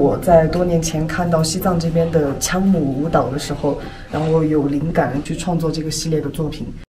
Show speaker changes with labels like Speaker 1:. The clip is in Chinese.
Speaker 1: 我在多年前看到西藏这边的枪舞舞蹈的时候，然后有灵感去创作这个系列的作品。